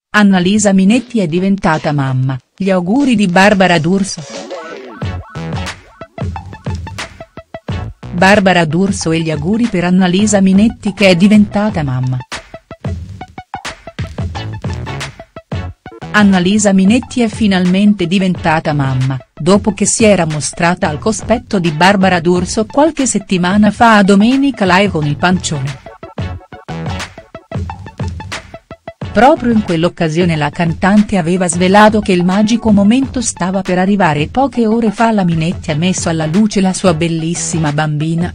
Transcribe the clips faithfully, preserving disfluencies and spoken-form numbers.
Annalisa Minetti è diventata mamma, gli auguri di Barbara D'Urso. Barbara D'Urso e gli auguri per Annalisa Minetti che è diventata mamma. Annalisa Minetti è finalmente diventata mamma, dopo che si era mostrata al cospetto di Barbara D'Urso qualche settimana fa a Domenica Live con il pancione. Proprio in quell'occasione la cantante aveva svelato che il magico momento stava per arrivare e poche ore fa la Minetti ha messo alla luce la sua bellissima bambina,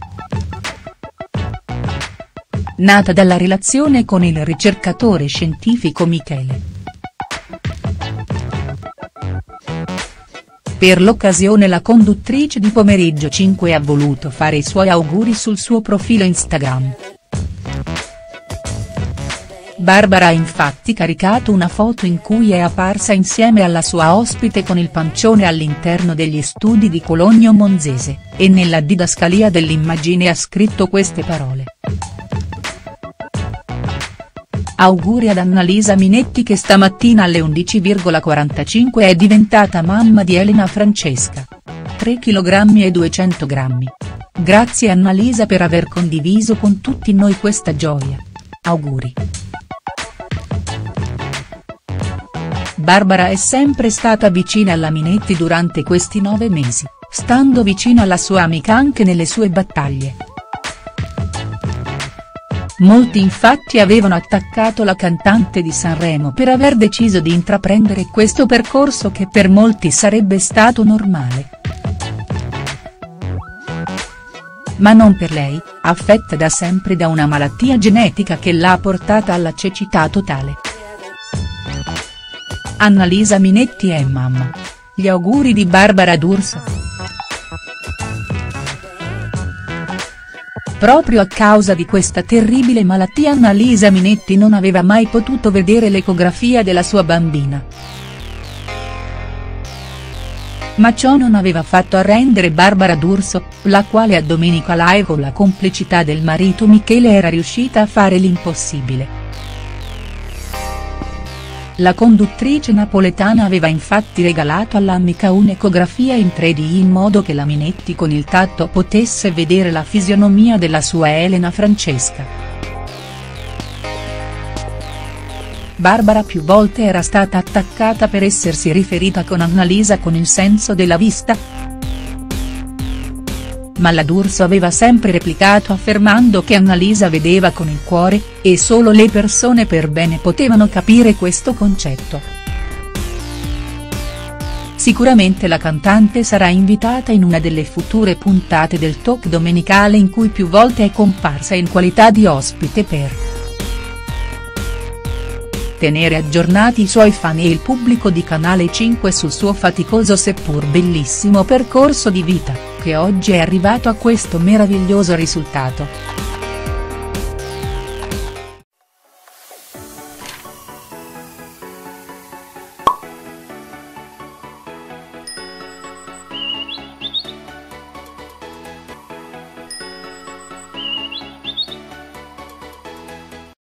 nata dalla relazione con il ricercatore scientifico Michele. Per l'occasione la conduttrice di Pomeriggio cinque ha voluto fare i suoi auguri sul suo profilo Instagram. Barbara ha infatti caricato una foto in cui è apparsa insieme alla sua ospite con il pancione all'interno degli studi di Cologno Monzese, e nella didascalia dell'immagine ha scritto queste parole. Auguri ad Annalisa Minetti che stamattina alle undici e quarantacinque è diventata mamma di Elena Francesca. tre chilogrammi e duecento grammi. Grazie Annalisa per aver condiviso con tutti noi questa gioia. Auguri. Barbara è sempre stata vicina alla Minetti durante questi nove mesi, stando vicino alla sua amica anche nelle sue battaglie. Molti infatti avevano attaccato la cantante di Sanremo per aver deciso di intraprendere questo percorso che per molti sarebbe stato normale. Ma non per lei, affetta da sempre da una malattia genetica che l'ha portata alla cecità totale. Annalisa Minetti è mamma. Gli auguri di Barbara D'Urso. Proprio a causa di questa terribile malattia Annalisa Minetti non aveva mai potuto vedere l'ecografia della sua bambina. Ma ciò non aveva fatto arrendere Barbara D'Urso, la quale a Domenica Live con la complicità del marito Michele era riuscita a fare l'impossibile. La conduttrice napoletana aveva infatti regalato all'amica un'ecografia in tre D in modo che la Minetti con il tatto potesse vedere la fisionomia della sua Elena Francesca. Barbara più volte era stata attaccata per essersi riferita con Annalisa con il senso della vista, ma la D'Urso aveva sempre replicato affermando che Annalisa vedeva con il cuore, e solo le persone per bene potevano capire questo concetto. Sicuramente la cantante sarà invitata in una delle future puntate del talk domenicale in cui più volte è comparsa in qualità di ospite per tenere aggiornati i suoi fan e il pubblico di Canale cinque sul suo faticoso seppur bellissimo percorso di vita, che oggi è arrivato a questo meraviglioso risultato.